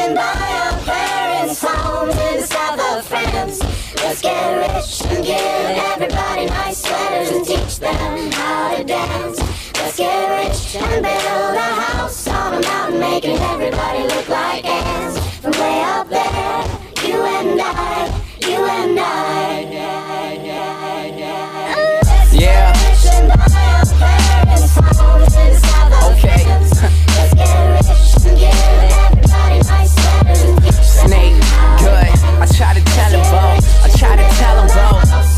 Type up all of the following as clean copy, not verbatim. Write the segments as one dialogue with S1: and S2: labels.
S1: and buy our parents' homes in the south of France. Let's get rich and give everybody nice sweaters and teach them how to dance. Let's get rich and build a house on a mountain, making everybody look like ants. From way up there, you and I, you and I.
S2: Yeah.
S1: Let's get rich and buy our parents' homes in the south of
S2: Okay.
S1: France. Let's get rich and give everybody nice sweaters and teach them
S2: Snake,
S1: how to
S2: good.
S1: dance.
S2: I try to tell him, bro. I try to tell him, bro.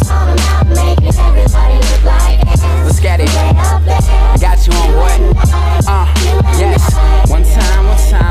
S2: Let's get it. I got you on what? Yes. One time.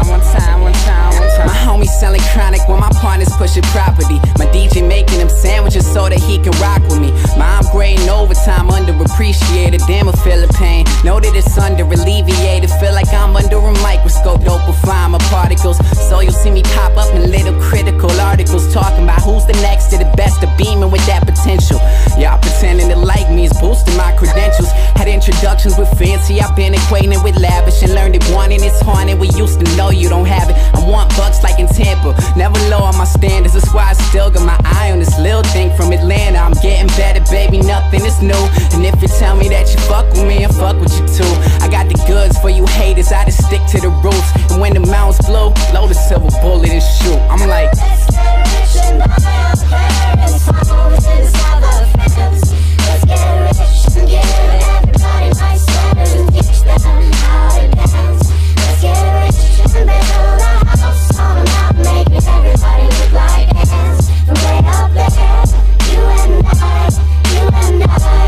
S2: My homie selling chronic when my partner's pushing property. My DJ making him sandwiches so that he can rock with me. My upgrading overtime, underappreciated. Damn, I feel the pain. Know that it's under alleviated. Feel like I'm under a microscope. Dope will find my particles. So you'll see me pop up in little critical articles talking about who's the next to the best of beaming with that potential. Y'all pretending to like me is boosting my credentials. Had introductions with fancy, I've been acquainted with lavish and learned that wanting is haunted. We used to know you don't have it. I want bucks like in Tampa, never lower my standards. That's why I still got my eye on this little thing from Atlanta. I'm getting better, baby, nothing is new. And if you tell me that you fuck with me, I fuck with you too. I got the goods for you haters, I just stick to the roots. And when the mountains blow, blow the silver bullet and shoot. I'm like,
S1: let's get rich and buy our parents' homes in the south of France. Let's get rich and give everybody nice sweaters and teach them how to dance. Let's get rich and build a house on a mountain, making everybody look like ants. From way up there, you and I, you and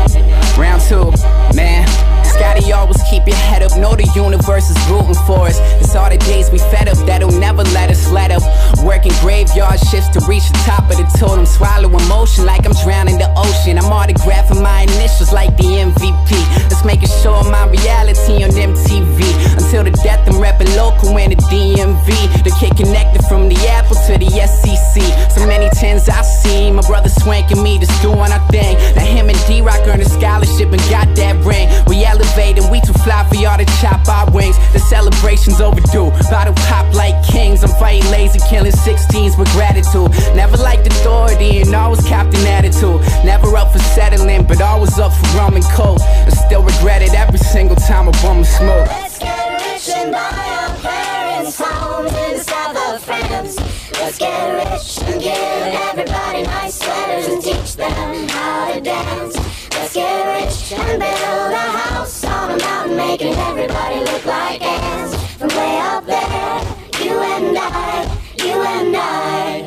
S1: I.
S2: round two, man. Scotty always keep your head up, know the universe is rooting for us. It's all the days we fed up that'll never let us let up. Working graveyard shifts to reach the top of the totem. Swallow emotion like I'm drowning the ocean. I'm autographing my initials like the MVP. Let's make a show of my reality on MTV. Until the death I'm repping local in the DMV. The kid connected from the Apple to the SEC. So many tens I see, my brother Swank and me just doing our thing. Now him and D-Rock earned a scholarship and got that ring. We elevated, we too fly for y'all to chop our wings. The celebration's overdue, bottle pop like kings. I'm fighting lazy, killing 16s with gratitude. Never liked authority and always copped an attitude. Never up for settling, but always up for rum and coke. And still regret it every single time I bum a smoke.
S1: Let's get rich and buy our parents' homes in the south of France. Let's get rich and give everybody nice sweaters and teach them how to dance. Let's get rich and build a house on a mountain, making everybody look like ants. From way up there, you and I, you and I.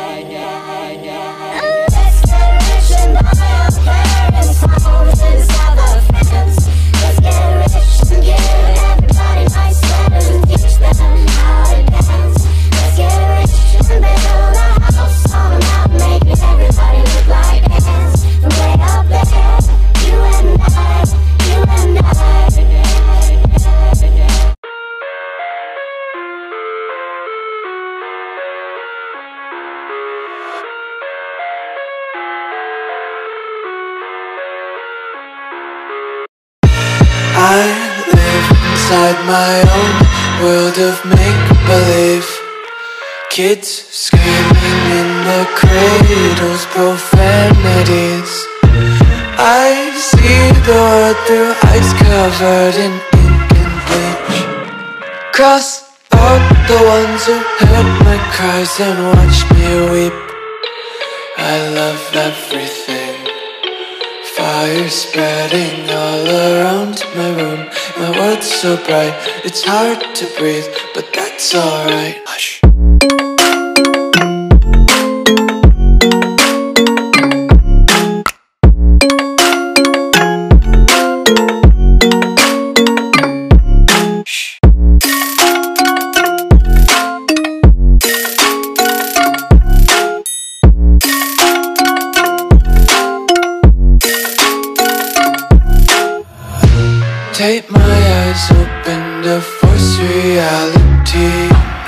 S1: Let's get rich and buy our parents' homes in the south of France. Let's get rich and give everybody nice sweaters and teach them how to dance. Let's get rich and build a house on a mountain, making everybody look like ants. From way up there, you and I, you and I.
S3: I live inside my own world of make-believe. Kids screaming in their cradles, profanities. I see the world through ice covered in ink and bleach. Cross out the ones who heard my cries and watched me weep. I love everything. Fire spreading all around my room. My world's so bright, it's hard to breathe, but that's alright. Hush. Take my eyes open to force reality.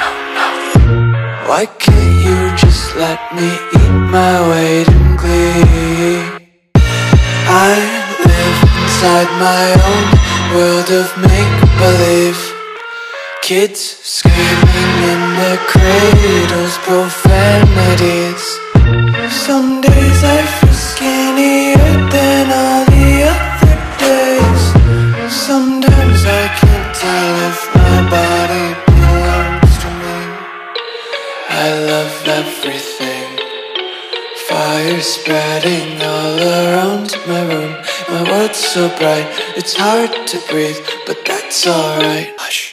S3: Why can't you just let me eat my weight in glee? I live inside my own world of make-believe. Kids screaming in their cradles, profanities. Some days I feel skinnier than all the other days. Sometimes I can't tell if my body belongs to me. I love everything. Fire spreading all around my room. My world's so bright, it's hard to breathe, but that's alright. Hush.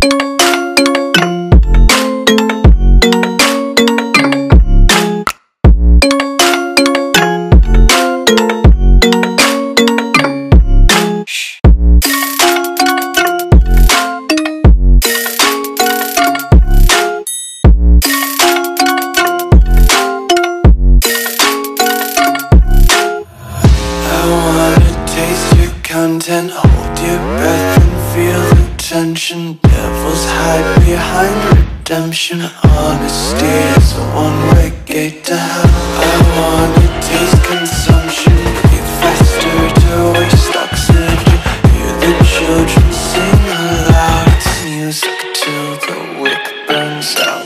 S3: Content, hold your breath and feel the tension. Devils hide behind redemption. Honesty is a one-way gate to hell. I wanna taste consumption. Breathe faster to waste oxygen. Hear the children sing aloud. It's music till the wick burns out.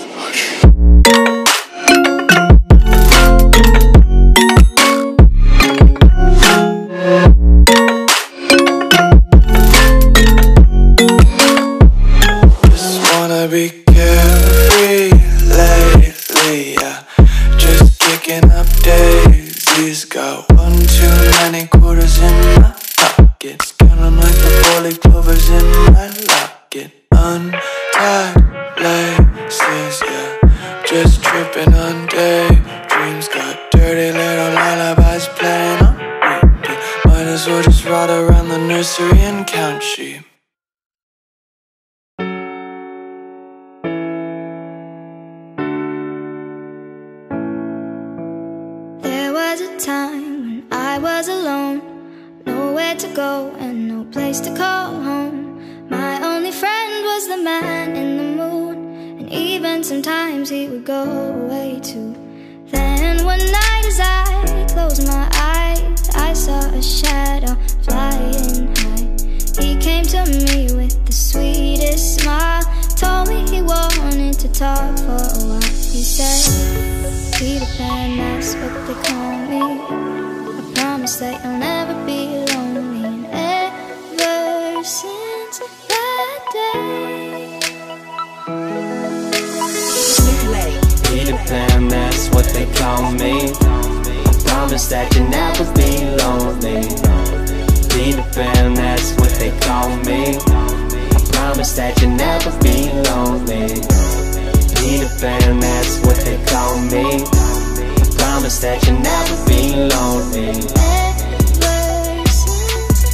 S3: Be carefree lately, yeah. Just kicking up daisies. Got one too many quarters in my pockets. Counting like the 4-leaf clovers in my locket. Untied laces, yeah. Just tripping on daydreams. Got dirty little lullabies playing on repeat. Might as well just ride around the nursery and count sheep.
S1: Time when I was alone, nowhere to go and no place to call home. My only friend was the man in the moon, and even sometimes he would go away too. Then one night as I closed my eyes, I saw a shadow flying high. He came to me with the sweetest smile, told me he wanted to talk for a while. He said, Peter Pan, that's what they call me. I promise that you'll never be lonely. And ever since that day,
S4: Peter Pan, that's what they call me. I promise that you'll never be lonely. Peter Pan, that's what they call me. I promise that you'll never be lonely. Peter Pan, that's what they call me. I promise that you'll never be lonely.
S1: ever since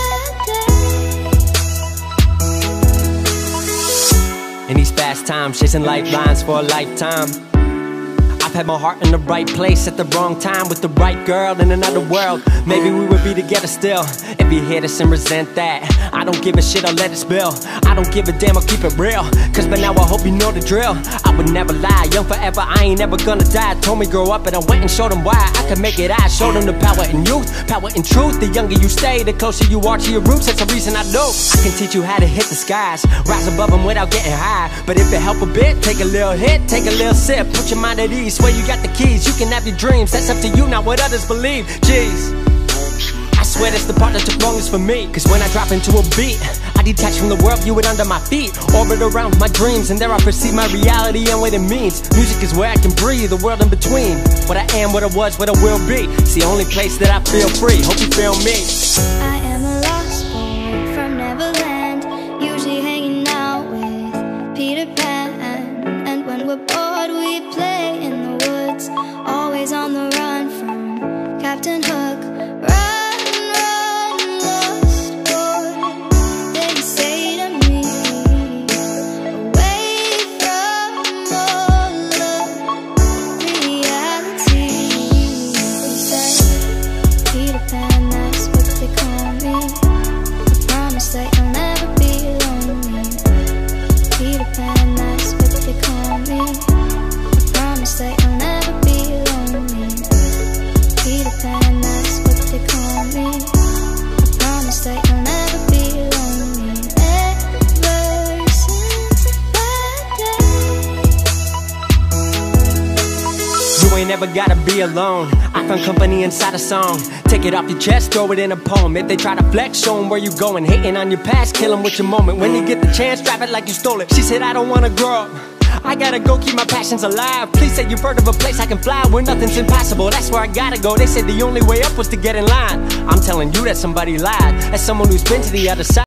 S1: that day.
S4: In these fast times, chasing lifelines for a lifetime. I've had my heart in the right place at the wrong time with the right girl in another world. Maybe we would be together still if you hate us and resent that. I don't give a shit, I'll let it spill. I don't give a damn, I'll keep it real. Cause by now I hope you know the drill. I would never lie, young forever, I ain't never gonna die. Told me grow up and I went and showed them why I could make it. I showed them the power in youth, power in truth. The younger you stay, the closer you are to your roots. That's the reason I do. I can teach you how to hit the skies, rise above them without getting high. But if it help a bit, take a little hit, take a little sip. Put your mind at ease, swear you got the keys. You can have your dreams, that's up to you, not what others believe. Jeez, I swear that's the part that took longest for me. Cause when I drop into a beat, I detach from the world, view it under my feet. Orbit around my dreams, and there I perceive my reality and what it means. Music is where I can breathe, the world in between. What I am, what I was, what I will be. It's the only place that I feel free, hope you feel me.
S1: I am a lost boy from Neverland, usually hanging out with Peter Pan. And when we're bored we play in the woods, always on the run from Captain Hook. Run, run, lost boy, they say to me, away from all of reality. He said, Peter Pan, that's what they call me.
S4: never gotta be alone. I found company inside a song. Take it off your chest, throw it in a poem. If they try to flex, show them where you going. Hating on your past, kill them with your moment. When you get the chance, drop it like you stole it. She said, I don't wanna grow up, I gotta go keep my passions alive. Please say you've heard of a place I can fly where nothing's impossible. That's where I gotta go. They said the only way up was to get in line. I'm telling you that somebody lied. As someone who's been to the other side.